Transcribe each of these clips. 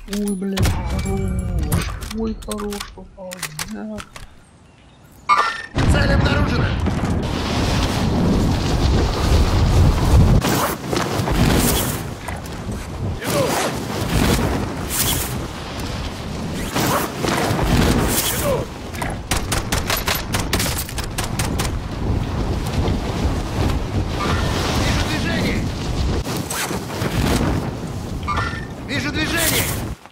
Ой, блядь, хорош. Ой, хорош попал. Да. Цель обнаружена! Иду! Иду! Вижу движение!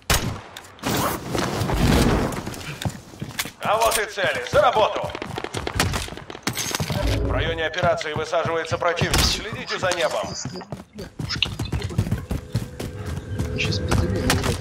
А вот и цели. За работу! В районе операции высаживается противник. Следите за небом. Сейчас пиздели, блядь,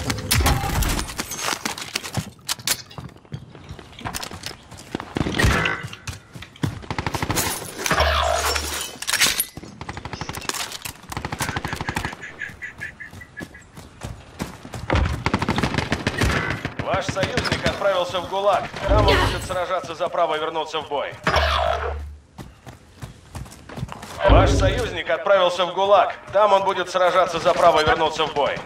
Ваш союзник отправился в ГУЛАГ. Там он будет сражаться за право вернуться в бой. Ваш союзник отправился в ГУЛАГ. Там он будет сражаться за право вернуться в бой.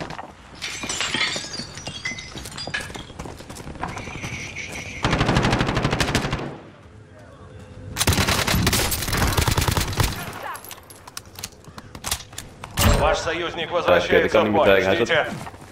Ваш союзник возвращается в бой. Ждите.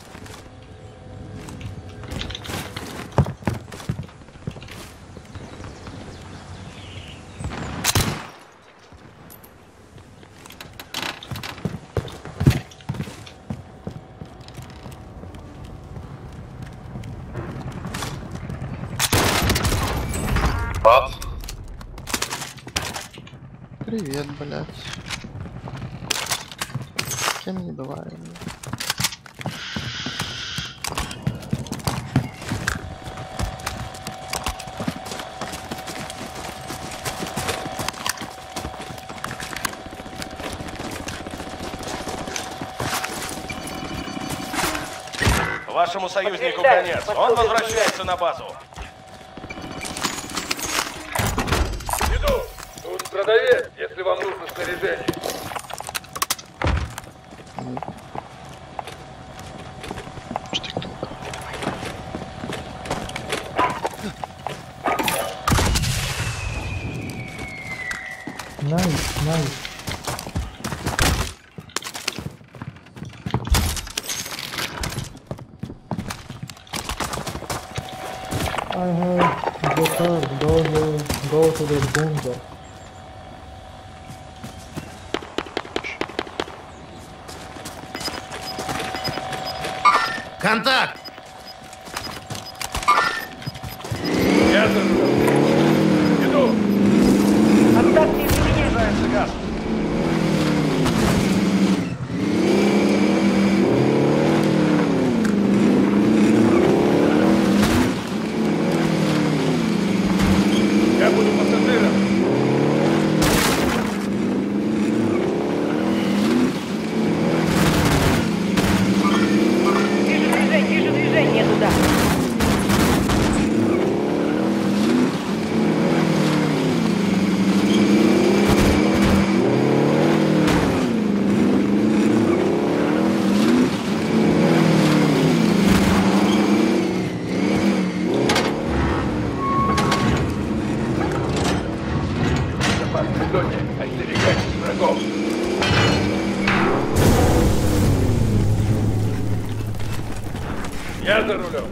привет, блядь. Кем не бывает. Вашему союзнику конец. Он возвращается на базу. Иду! Тут продавец, если вам нужно снаряжение. Nice, nice. I have the card. Go to the bunker. Контакт! Я иду. Оставьте меня! Снижается газ. Я буду пассажиром. Вижу движение туда. Безопасной зоне. Остерегайтесь врагов. Я за рулем.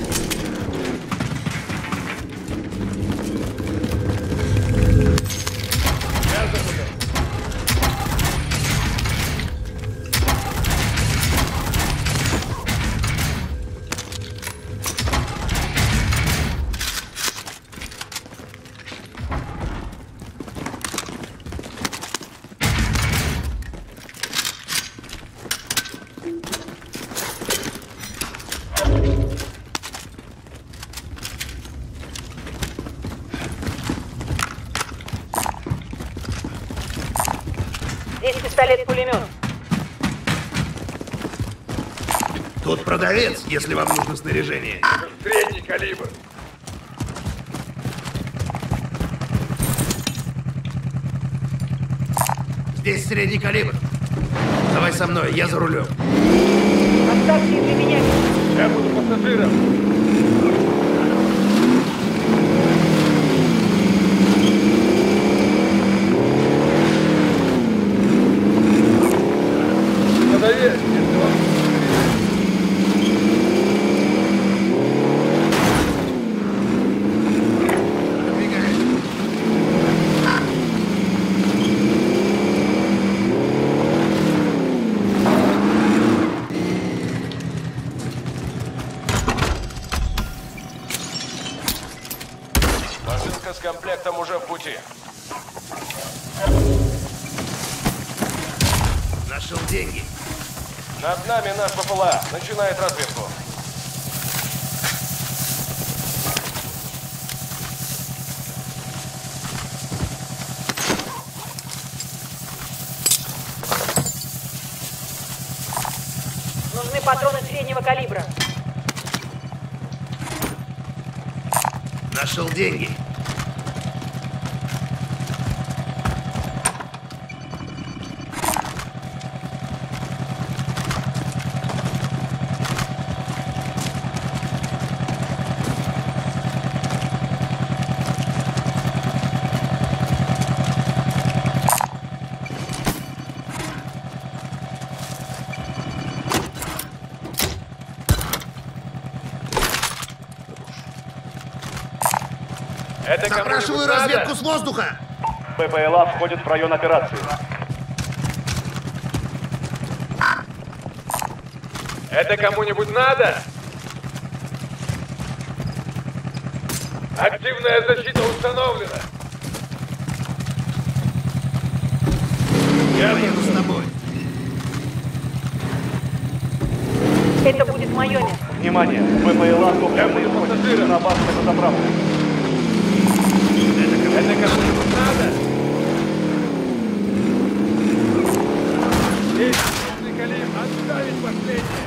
Я за рулем. Здесь пистолет-пулемет. Тут продавец, если вам нужно снаряжение. Средний калибр. Здесь средний калибр. Давай со мной, я за рулем. Оставьте для меня. Я буду пассажиром. Продавец, если вам... Посылка с комплектом уже в пути. Нашел деньги. Над нами наш ППЛА. Начинает разведку. Нужны патроны среднего калибра. Нашел деньги. Это Запрашиваю кому-нибудь разведку надо? с воздуха. ППЛА входит в район операции. Это кому-нибудь надо? Активная защита установлена. Я поеду с тобой. Это будет мое место. Внимание! ППЛА Я буду пассажиром. Зарабатывает на заправку. Это кому-нибудь надо? Есть нужный калибр. Отставить последнее.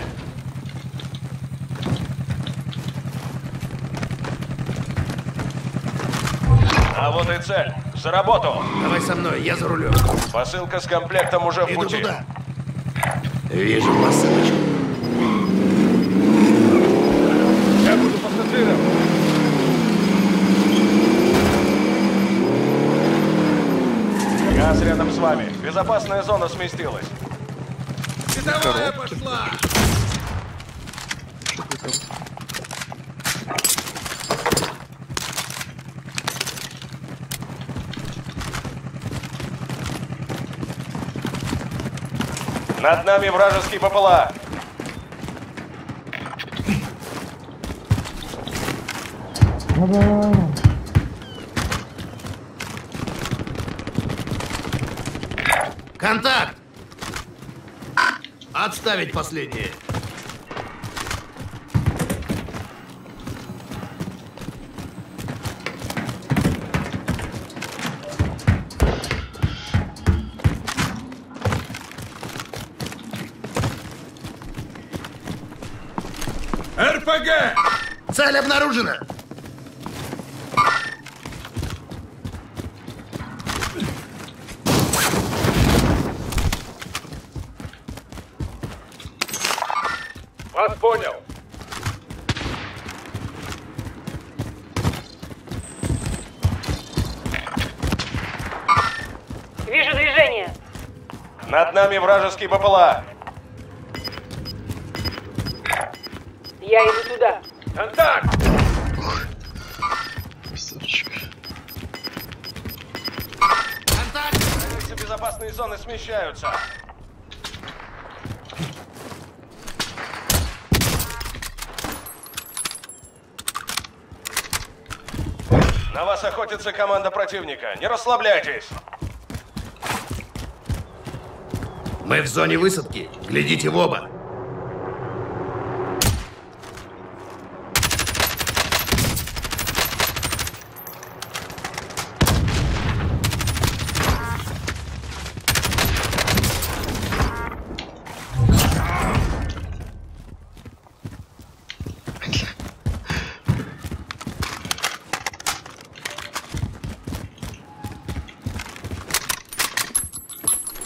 А вот и цель. За работу! Давай со мной, я за рулем. Посылка с комплектом уже в Иду пути. туда. Вижу посылочку. Я буду пассажиром. Газ рядом с вами. Безопасная зона сместилась. Световая пошла. Над нами вражеский ППЛА. Контакт. Отставить последнее. РПГ! Цель обнаружена. Вас понял. Вижу движение. Над нами вражеский ППЛА. Я иду туда. Контакт! Красавчик. Границы безопасной зоны смещаются. На вас охотится команда противника. Не расслабляйтесь. Мы в зоне высадки. Глядите в оба.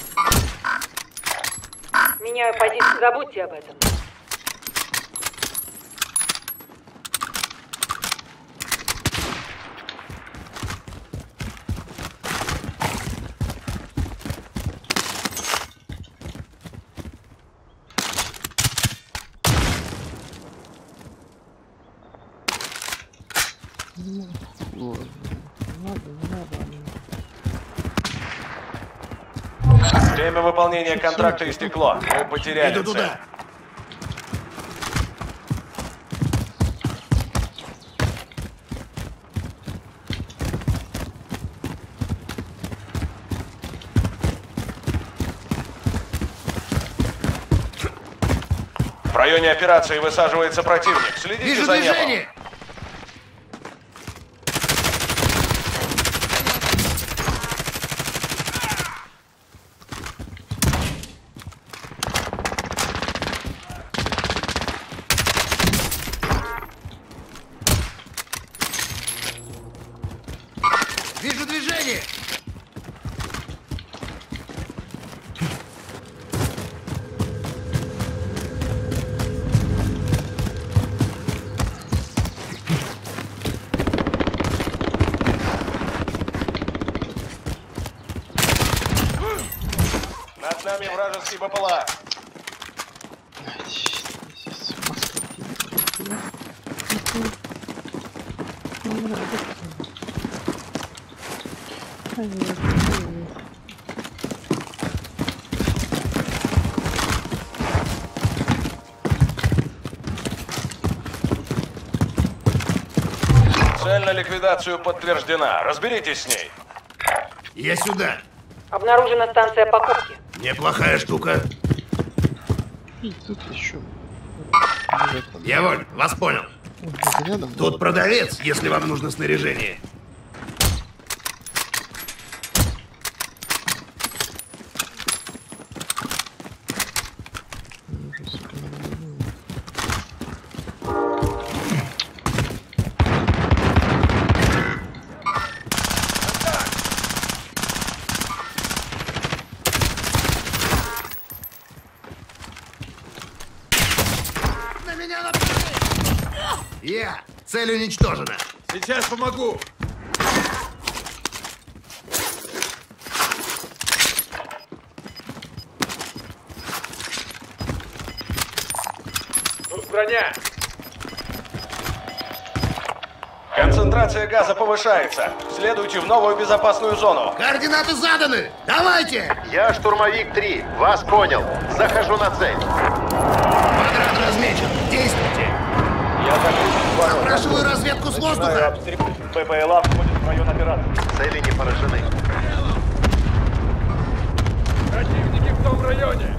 Меняю позицию. Забудьте об этом. Ладно. Не надо. Время выполнения контракта истекло. Мы потеряли Иду цель. туда. В районе операции высаживается противник. Следите Вижу за небом. движение! Вижу движение! Над нами вражеский БПЛА. Здесь маска. Цель на ликвидацию подтверждена. Разберитесь с ней. Я сюда. Обнаружена станция покупки. Неплохая штука. И тут еще. Я вон, вас понял. Рядом. Тут продавец, если вам нужно снаряжение. На меня напали! Я! Цель уничтожена! Сейчас помогу. Тут броня. Концентрация газа повышается. Следуйте в новую безопасную зону. Координаты заданы! Давайте! Я штурмовик 3. Вас понял. Захожу на цель. Квадрат размечен. Действуйте! Я закрыл Спрашиваю разведку с воздуха. обстрел. БПЛА входит в район операции. Цели не поражены. Противники в том районе.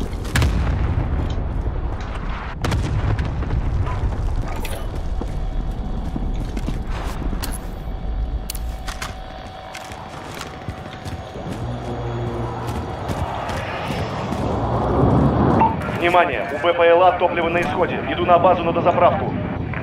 Внимание! У БПЛА топливо на исходе. Иду на базу на дозаправку.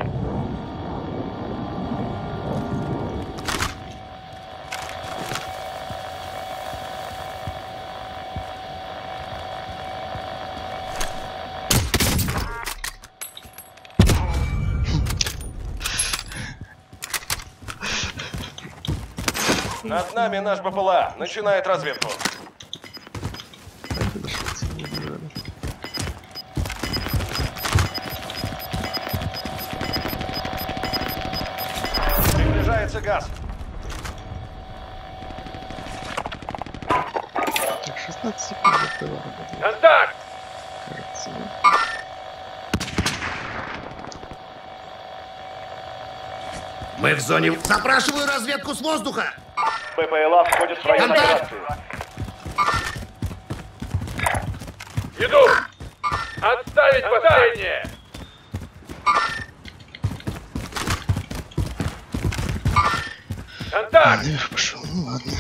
Над нами наш БПЛА. Начинает разведку. Приближается газ. Так, 16 секунд до этого работает, Контакт! кажется. Мы в зоне... Запрашиваю разведку с воздуха! БПЛА входит в район Контакт! операции. Иду! Отставить последнее! Контакт! Наверх пошел, ну ладно.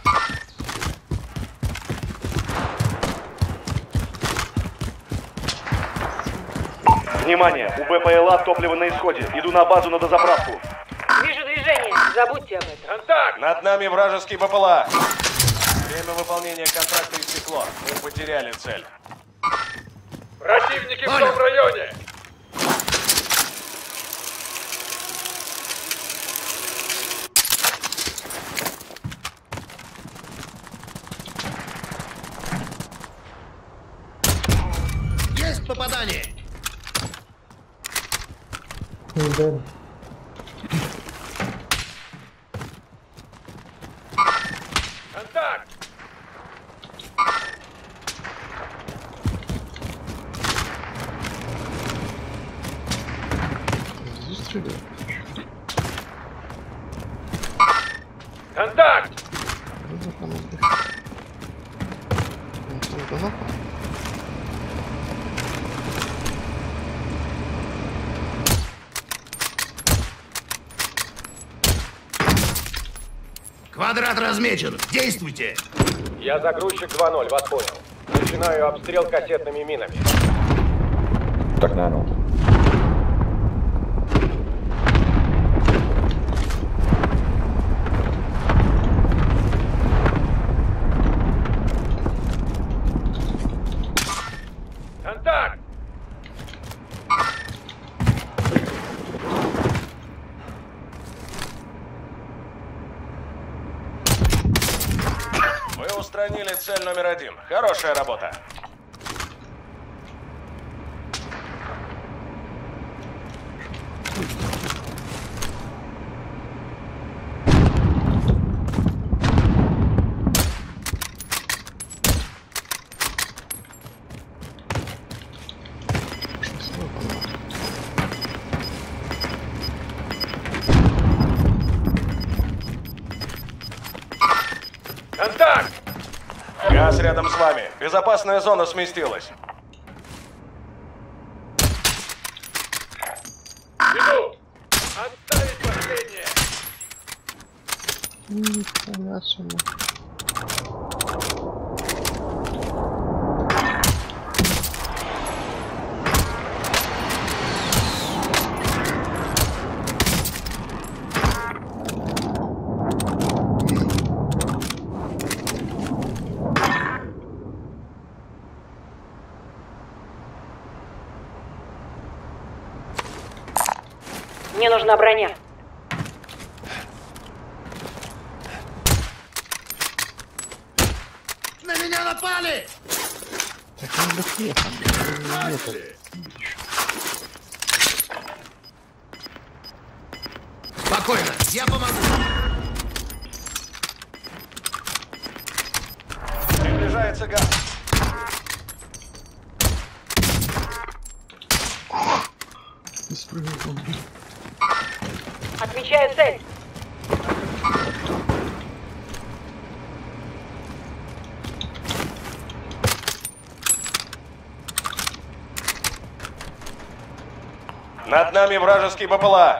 Внимание! У БПЛА топливо на исходе. Иду на базу на дозаправку. Вижу движение. Забудьте об этом. Контакт! Над нами вражеский БПЛА. Время выполнения контракта истекло. Мы потеряли цель. Противники в Понял. том районе! Есть попадание! стреляет. Контакт! Квадрат размечен. Действуйте. Я загрузчик 2-0, вас понял. Начинаю обстрел кассетными минами. Так, наверное. Контакт! Вы устранили цель номер 1. Хорошая работа. Контакт! Газ рядом с вами. Безопасная зона сместилась. Иду! Отставить последнее! Нифига себе. Мне нужна броня. На меня напали! Так он дохлеет. Нет. Спокойно, я помогу. Приближается газ. Не спрыгнул он. Отмечаю цель. Над нами вражеский БПЛА.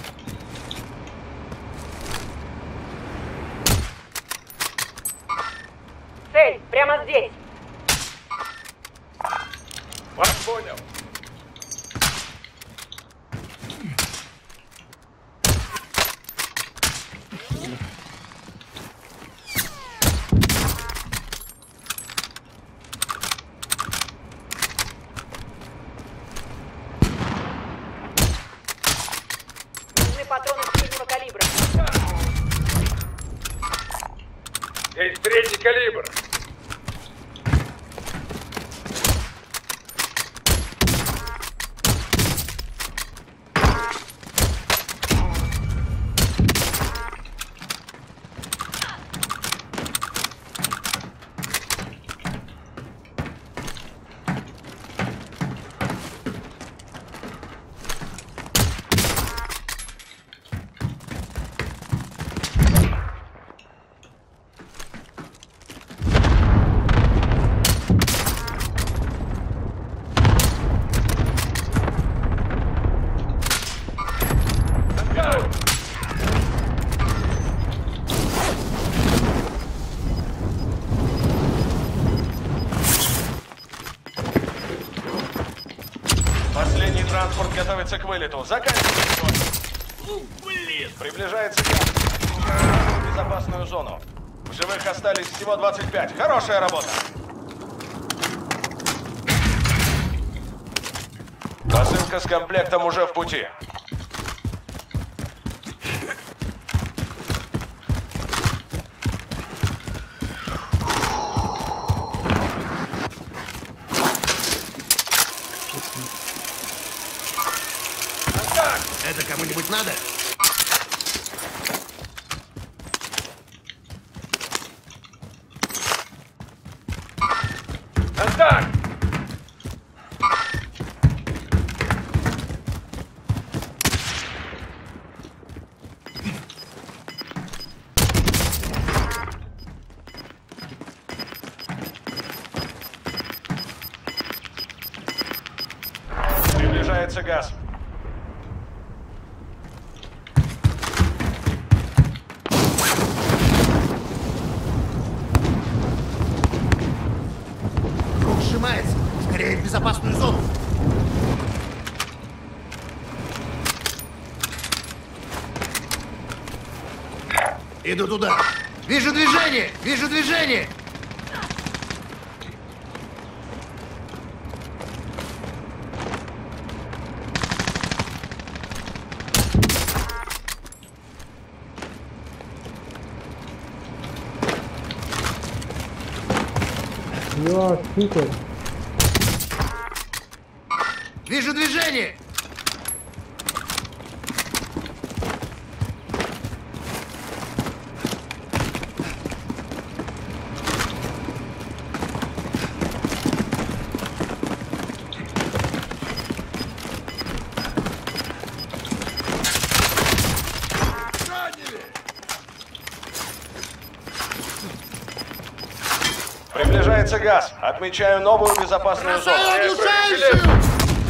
Цель прямо здесь. Вас понял. Нужны патроны среднего калибра. Есть средний калибр. Последний транспорт готовится к вылету. Заканчивайте бой. Приближается газ. В безопасную зону. В живых остались всего 25. Хорошая работа. Посылка с комплектом уже в пути. Это кому-нибудь надо? Контакт! Приближается газ. Круг сжимается. Скорее в безопасную зону. Иду туда. Вижу движение! Вижу движение! Я супер. Вижу движение! Приближается газ. Отмечаю новую безопасную зону. Оглушающую!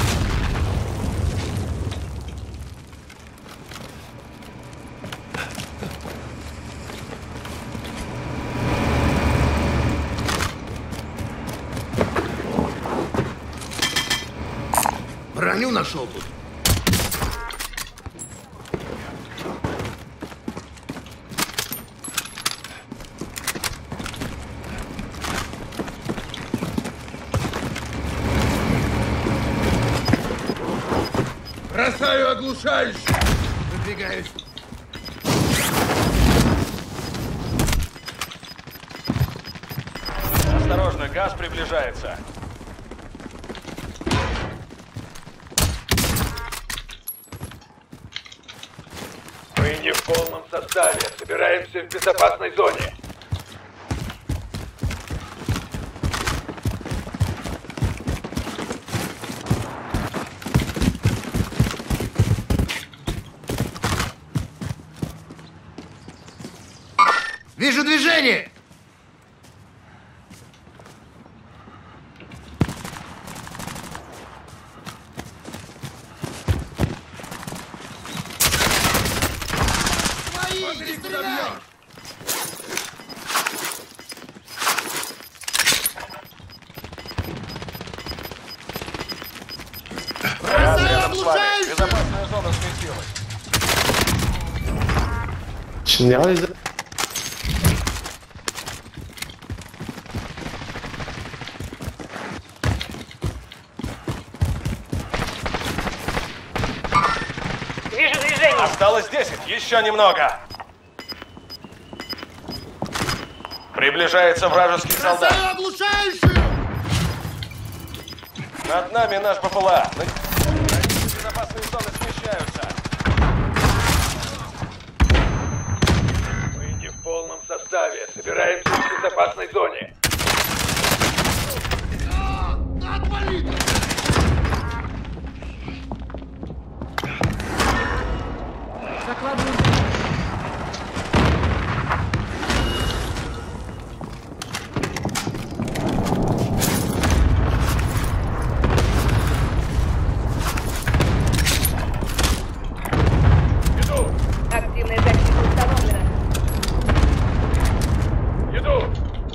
Броню нашел тут. Бросаю оглушающий! Выдвигаюсь. Осторожно, газ приближается. Мы не в полном составе. Собираемся в безопасной зоне. Вижу движение! Свои, не стреляй! Газ Бросаю рядом с вами. оглушающую! Безопасная зона сместилась. Вижу движение. Осталось 10. Еще немного. Приближается вражеский солдат. Бросаю оглушающую! Над нами наш БПЛА. Безопасные зоны смещаются. Мы не в полном составе. Собираемся в безопасной зоне. Активная защита установлена. Иду!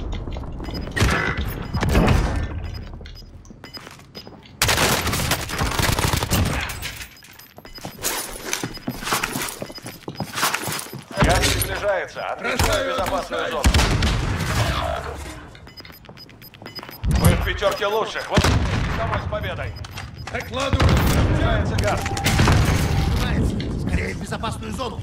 Газ приближается. Отмечаю безопасную зону. Мы в пятерке лучших. Вот домой с победой. Докладываю! Приближается газ. Сжимается. Скорее в безопасную зону.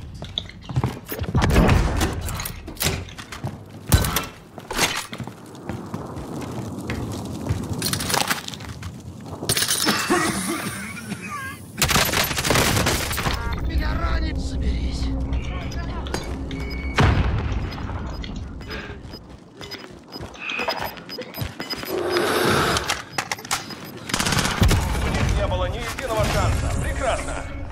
Меня ранит. Соберись. У них не было ни единого шанса. Прекрасно.